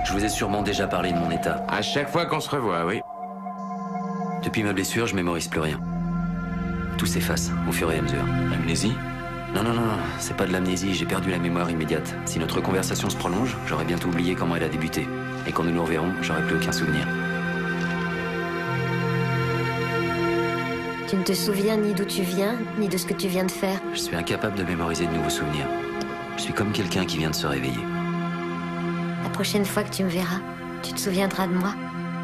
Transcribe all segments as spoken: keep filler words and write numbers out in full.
Je vous ai sûrement déjà parlé de mon état. À chaque fois qu'on se revoit, oui. Depuis ma blessure, je mémorise plus rien. Tout s'efface au fur et à mesure. Amnésie? Non, non, non, non, c'est pas de l'amnésie, j'ai perdu la mémoire immédiate. Si notre conversation se prolonge, j'aurai bientôt oublié comment elle a débuté. Et quand nous nous reverrons, j'aurai plus aucun souvenir. Tu ne te souviens ni d'où tu viens, ni de ce que tu viens de faire. Je suis incapable de mémoriser de nouveaux souvenirs. Je suis comme quelqu'un qui vient de se réveiller. La prochaine fois que tu me verras, tu te souviendras de moi.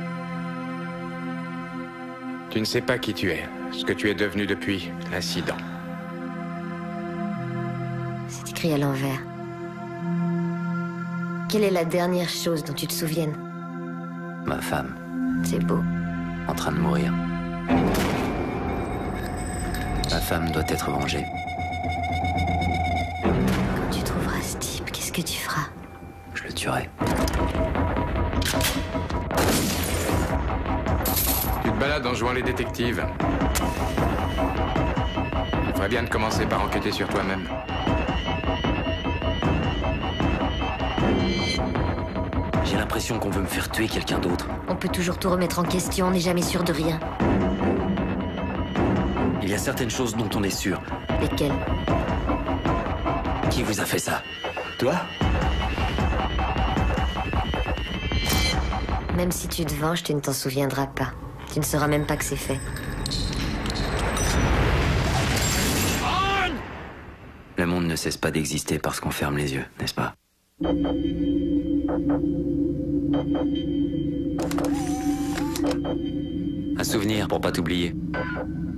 Tu ne sais pas qui tu es, ce que tu es devenu depuis l'incident. C'est écrit à l'envers. Quelle est la dernière chose dont tu te souviennes? Ma femme, C'est beau. en train de mourir. Ma femme doit être vengée. Quand tu trouveras ce type, qu'est-ce que tu feras? Je le tuerai. Tu te balades en jouant les détectives. Il ferait bien de commencer par enquêter sur toi-même. J'ai l'impression qu'on veut me faire tuer quelqu'un d'autre. On peut toujours tout remettre en question, on n'est jamais sûr de rien. Il y a certaines choses dont on est sûr. Lesquelles? Qui vous a fait ça? Toi? Même si tu te venges, tu ne t'en souviendras pas. Tu ne sauras même pas que c'est fait. Le monde ne cesse pas d'exister parce qu'on ferme les yeux, n'est-ce pas? Un souvenir pour pas t'oublier.